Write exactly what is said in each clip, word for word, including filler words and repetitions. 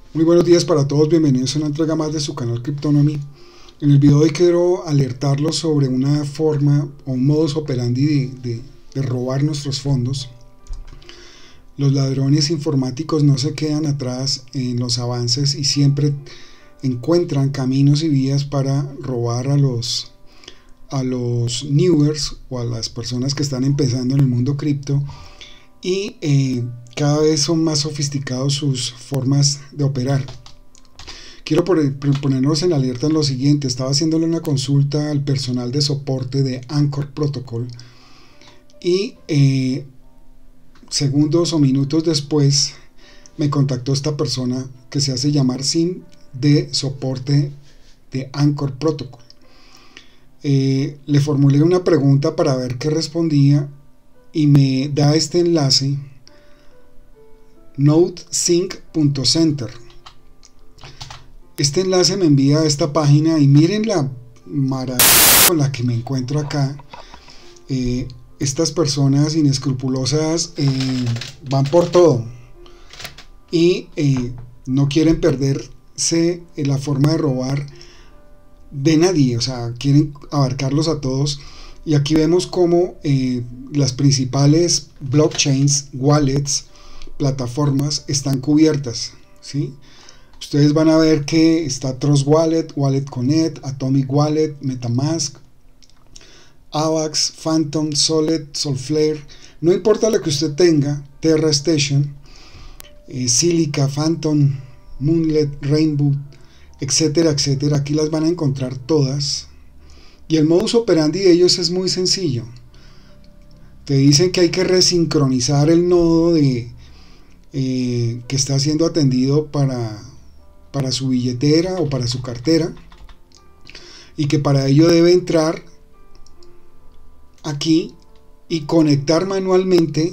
Muy buenos días para todos, bienvenidos a una entrega más de su canal Cryptonomy. En el video de hoy quiero alertarlos sobre una forma o un modus operandi de, de, de robar nuestros fondos. Los ladrones informáticos no se quedan atrás en los avances y siempre encuentran caminos y vías para robar a los, a los newers o a las personas que están empezando en el mundo cripto, y eh, cada vez son más sofisticados sus formas de operar. Quiero ponernos en alerta en lo siguiente. Estaba haciéndole una consulta al personal de soporte de Anchor Protocol y eh, segundos o minutos después me contactó esta persona que se hace llamar Sim de soporte de Anchor Protocol. Eh, le formulé una pregunta para ver qué respondía y me da este enlace nodesync punto center. Este enlace me envía a esta página y miren la maravilla con la que me encuentro acá. Eh, estas personas inescrupulosas eh, van por todo y eh, no quieren perderse en la forma de robar de nadie, o sea, quieren abarcarlos a todos. Y aquí vemos cómo eh, las principales blockchains, wallets, plataformas están cubiertas, ¿sí? Ustedes van a ver que está Trust Wallet, Wallet Connect, Atomic Wallet, MetaMask, Avax, Phantom, Solid, Solflare. No importa lo que usted tenga, Terra Station, eh, Silica, Phantom, Moonlet, Rainbow, etcétera, etcétera. Aquí las van a encontrar todas. Y el modus operandi de ellos es muy sencillo. Te dicen que hay que resincronizar el nodo de, eh, que está siendo atendido para, para su billetera o para su cartera, y que para ello debe entrar aquí y conectar manualmente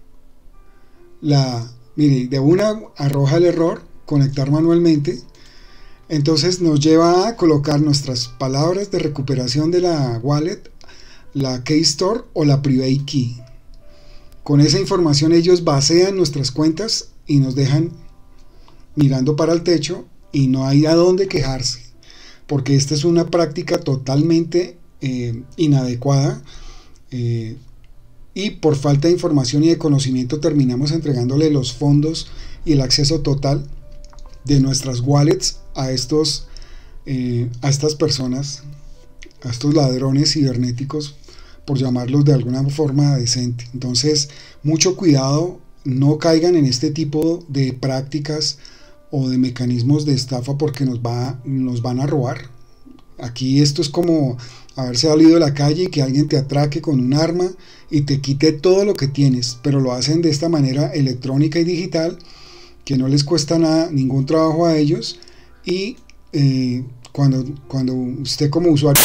la... Mire, de una arroja el error, conectar manualmente. Entonces nos lleva a colocar nuestras palabras de recuperación de la wallet, la Keystore o la Private Key. Con esa información ellos vacían nuestras cuentas y nos dejan mirando para el techo y no hay a dónde quejarse, porque esta es una práctica totalmente eh, inadecuada, eh, y por falta de información y de conocimiento terminamos entregándole los fondos y el acceso total de nuestras wallets a estos eh, a estas personas, a estos ladrones cibernéticos, por llamarlos de alguna forma decente. Entonces, mucho cuidado, no caigan en este tipo de prácticas o de mecanismos de estafa, porque nos va nos van a robar. Aquí esto es como haberse salido de la calle y que alguien te atraque con un arma y te quite todo lo que tienes, pero lo hacen de esta manera electrónica y digital, que no les cuesta nada, ningún trabajo a ellos. Y eh, cuando, cuando usted como usuario,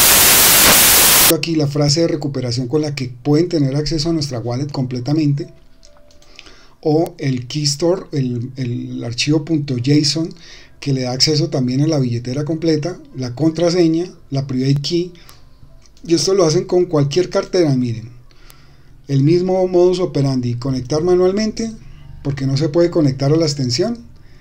aquí la frase de recuperación con la que pueden tener acceso a nuestra wallet completamente, o el Keystore, el, el archivo .json que le da acceso también a la billetera completa, la contraseña, la private key, y esto lo hacen con cualquier cartera. Miren, el mismo modus operandi, conectar manualmente, porque no se puede conectar a la extensión,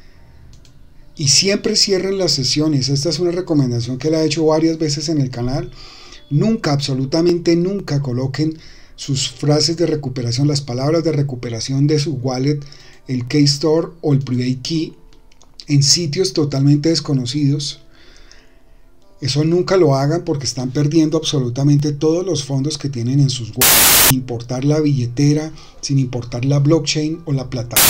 y siempre cierren las sesiones. Esta es una recomendación que la he hecho varias veces en el canal. Nunca, absolutamente nunca coloquen sus frases de recuperación, las palabras de recuperación de su wallet, el Keystore o el Private Key en sitios totalmente desconocidos. Eso nunca lo hagan, porque están perdiendo absolutamente todos los fondos que tienen en sus wallets, sin importar la billetera, sin importar la blockchain o la plataforma.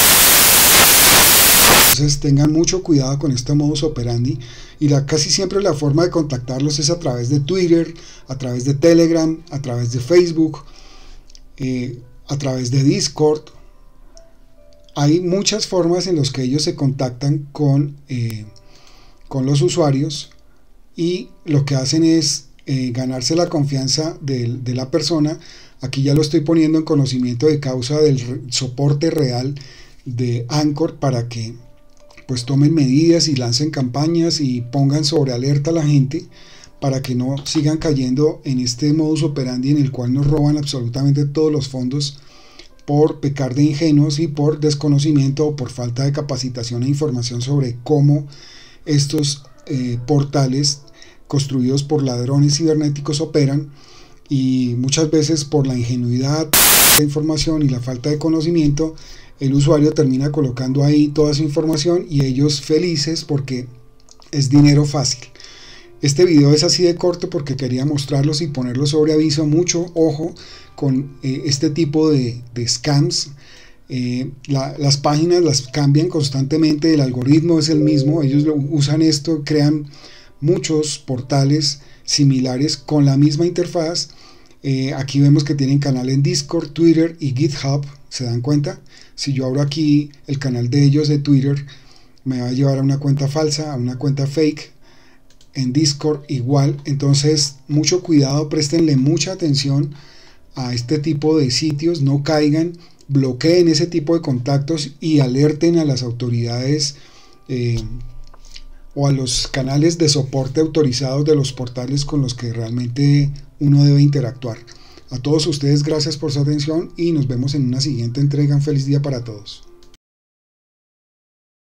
Entonces tengan mucho cuidado con este modus operandi, y la, casi siempre la forma de contactarlos es a través de Twitter, a través de Telegram, a través de Facebook, eh, a través de Discord. Hay muchas formas en las que ellos se contactan con, eh, con los usuarios, y lo que hacen es eh, ganarse la confianza de, de la persona. Aquí ya lo estoy poniendo en conocimiento de causa del soporte real de Anchor, para que pues tomen medidas y lancen campañas y pongan sobre alerta a la gente, para que no sigan cayendo en este modus operandi en el cual nos roban absolutamente todos los fondos por pecar de ingenuos y por desconocimiento o por falta de capacitación e información sobre cómo estos eh, portales construidos por ladrones cibernéticos operan, y muchas veces por la ingenuidad de información y la falta de conocimiento el usuario termina colocando ahí toda su información y ellos felices porque es dinero fácil. Este video es así de corto porque quería mostrarlos y ponerlos sobre aviso. Mucho ojo con eh, este tipo de, de scams. Eh, la, las páginas las cambian constantemente, el algoritmo es el mismo, ellos lo, usan esto, crean muchos portales similares con la misma interfaz. Eh, aquí vemos que tienen canal en Discord, Twitter y GitHub, ¿se dan cuenta? Si yo abro aquí el canal de ellos de Twitter, me va a llevar a una cuenta falsa, a una cuenta fake. En Discord igual. Entonces mucho cuidado, préstenle mucha atención a este tipo de sitios, no caigan, bloqueen ese tipo de contactos y alerten a las autoridades eh, o a los canales de soporte autorizados de los portales con los que realmente uno debe interactuar. A todos ustedes, gracias por su atención y nos vemos en una siguiente entrega. Un feliz día para todos.